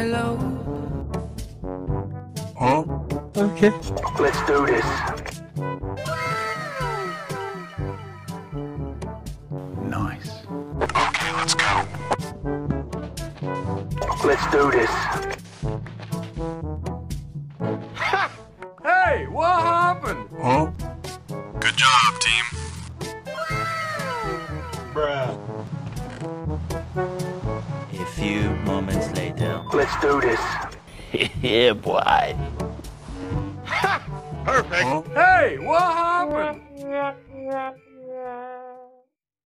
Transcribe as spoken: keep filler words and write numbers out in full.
Hello? Huh? Okay. Let's do this. Nice. Okay, let's go. Let's do this. Hey, what happened? Huh? Good job, team. Bruh. A few moments later. Let's do this. Yeah, boy. Perfect. Huh? Hey, what happened?